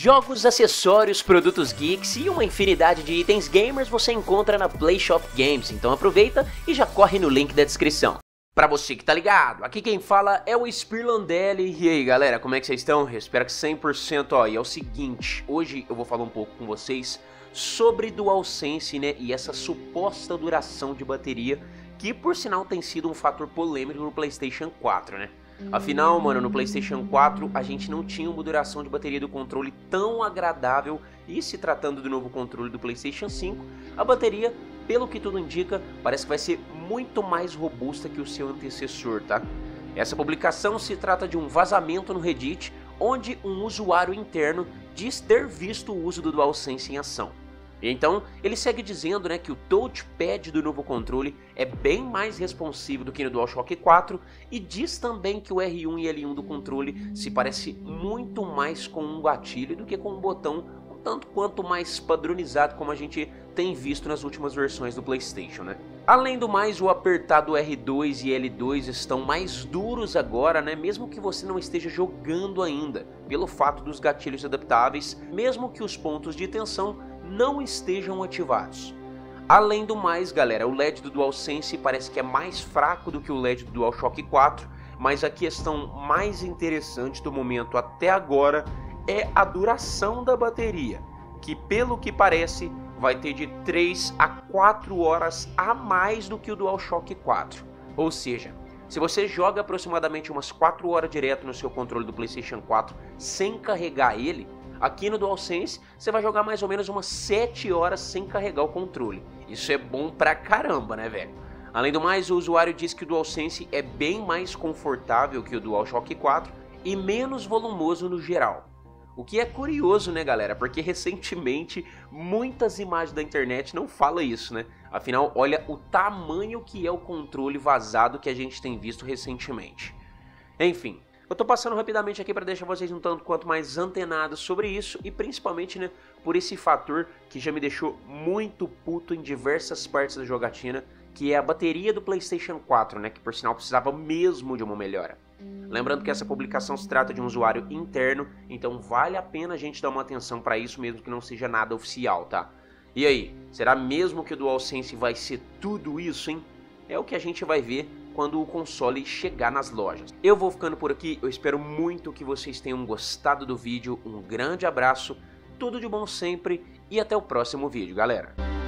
Jogos, acessórios, produtos geeks e uma infinidade de itens gamers você encontra na PlayShop Games, então aproveita e já corre no link da descrição. Pra você que tá ligado, aqui quem fala é o Spirlandelli. E aí galera, como é que vocês estão? Eu espero que 100%, ó. E é o seguinte, hoje eu vou falar um pouco com vocês sobre DualSense, né, e essa suposta duração de bateria, que por sinal tem sido um fator polêmico no PlayStation 4, né? Afinal, mano, no PlayStation 4 a gente não tinha uma duração de bateria do controle tão agradável, e se tratando do novo controle do PlayStation 5, a bateria, pelo que tudo indica, parece que vai ser muito mais robusta que o seu antecessor, tá? Essa publicação se trata de um vazamento no Reddit, onde um usuário interno diz ter visto o uso do DualSense em ação. Então, ele segue dizendo, né, que o touchpad do novo controle é bem mais responsivo do que no DualShock 4 e diz também que o R1 e L1 do controle se parece muito mais com um gatilho do que com um botão um tanto quanto mais padronizado como a gente tem visto nas últimas versões do PlayStation, né? Além do mais, o apertado R2 e L2 estão mais duros agora, né, mesmo que você não esteja jogando ainda, pelo fato dos gatilhos adaptáveis, mesmo que os pontos de tensão não estejam ativados. Além do mais, galera, o LED do DualSense parece que é mais fraco do que o LED do DualShock 4, mas a questão mais interessante do momento até agora é a duração da bateria, que pelo que parece vai ter de 3 a 4 horas a mais do que o DualShock 4. Ou seja, se você joga aproximadamente umas 4 horas direto no seu controle do PlayStation 4 sem carregar ele, aqui no DualSense você vai jogar mais ou menos umas 7 horas sem carregar o controle. Isso é bom pra caramba, né, velho? Além do mais, o usuário diz que o DualSense é bem mais confortável que o DualShock 4 e menos volumoso no geral. O que é curioso, né, galera? Porque recentemente muitas imagens da internet não falam isso, né? Afinal, olha o tamanho que é o controle vazado que a gente tem visto recentemente. Enfim, eu tô passando rapidamente aqui para deixar vocês um tanto quanto mais antenados sobre isso e principalmente, né, por esse fator que já me deixou muito puto em diversas partes da jogatina, que é a bateria do PlayStation 4, né, que por sinal precisava mesmo de uma melhora. Lembrando que essa publicação se trata de um usuário interno, então vale a pena a gente dar uma atenção para isso mesmo que não seja nada oficial, tá? E aí, será mesmo que o DualSense vai ser tudo isso, hein? É o que a gente vai ver quando o console chegar nas lojas. Eu vou ficando por aqui, eu espero muito que vocês tenham gostado do vídeo, um grande abraço, tudo de bom sempre e até o próximo vídeo, galera.